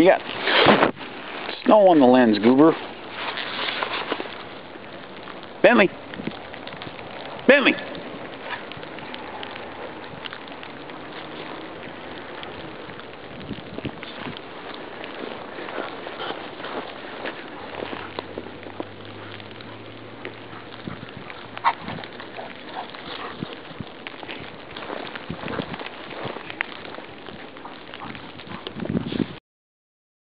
You got snow on the lens, Goober. Bentley. Bentley.